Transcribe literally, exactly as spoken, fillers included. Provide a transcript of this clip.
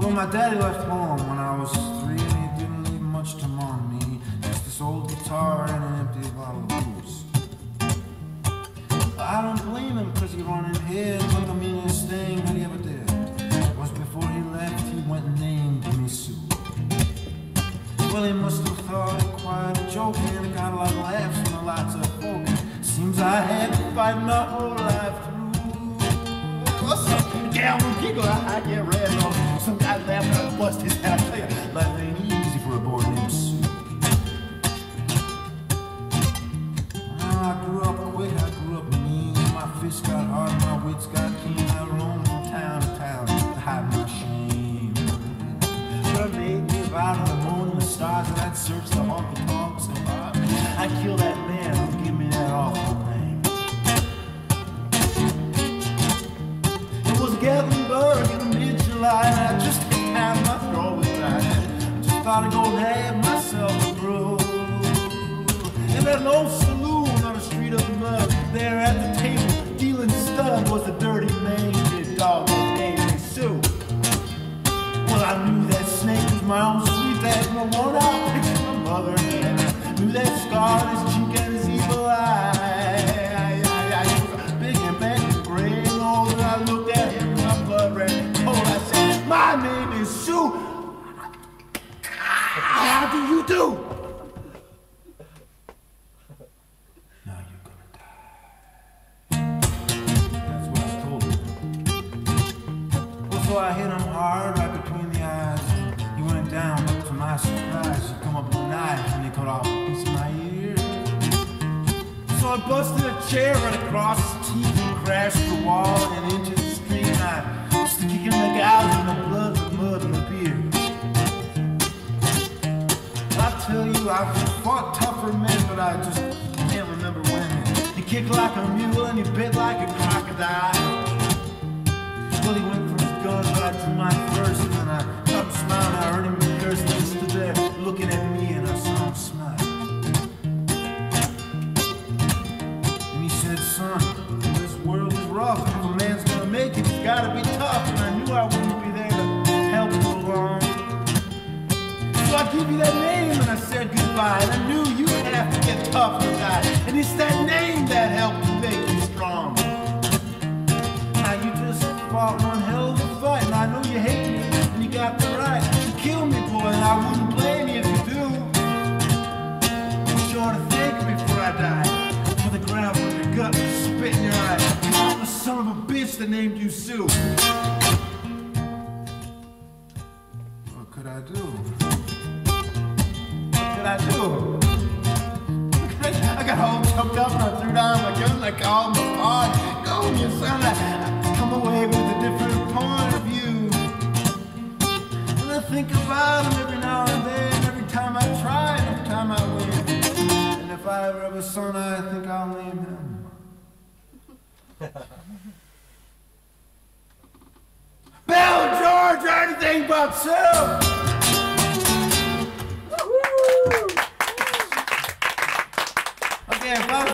So my daddy left home when I was three, and he didn't leave much to mom me. Just this old guitar and an empty bottle of booze. But I don't blame him, cause he run in here, but the meanest thing that he ever did was before he left, he went and named me Sue. Well, he must have thought it quite a joke, and it got a lot of laughs from lots of folk. Seems I had to fight my whole life through. What's up? Yeah, I'm gonna giggle, I, I get red on. Some guy laughing, I bust his head. I tell you, life ain't easy for a boy named Sue. Well, I grew up quick, I grew up mean. My fists got hard, my wits got keen. I roamed from town to town to hide my shame. But I made me out of the moon and the stars, and I'd search the honky tonks and bars. I'd kill that man who give me that awful name. It was Gatlinburg in mid-July, and I just hit half my throat was dry. I just thought I'd go and have myself a brew. In that low saloon on the street of mud, there at the table, dealing stud was a dirty mangy dog named Sue. Well, I knew that snake was my own sweet dad, and I worn out picture my mother, and I knew that scar on his cheek and his evil eye. He was big and bad and gray and old, and I looked at him and my blood ran cold. I said, my name is Sue. How do you do? Now you're gonna die. That's what I told him. Well, so I hit him hard right between the eyes. He went down, but to my surprise, he come up with a knife and he cut off a piece of my ear. So I busted a chair right across his teeth and crashed the wall and into the street. And I was kicking the gouge in the blood, the mud, and the beer. I tell you, I've fought tougher men, but I just can't remember when. He kicked like a mule and he bit like a crocodile. Well, he went for his gun right to my first, and I stopped and smiled, and I heard him curse, and he stood there looking at me, and I saw him smile. And he said, son, this world is rough, and if a man's gonna make it, he's gotta be tough. And I knew I wouldn't be there to help him along. So I give you that name, and I said goodbye, and I knew you'd have to get tough to die. And it's that name that helped to make you strong. Now you just fought one hell of a fight, and I know you hate me, and you got the right to kill me, boy, and I wouldn't blame you if you do. Be sure to thank me before I die, for the ground from your gut and spit in your eye. I'm the son of a bitch that named you Sue. What could I do? What could I do? I got all choked up and I threw down my gun and I called my father. Go, you son, I come away with a different point of view. And I think about him every now and then, every time I try and every time I win. And if I ever have a son, I think I'll name him Bill George or anything but Sue! Okay, if I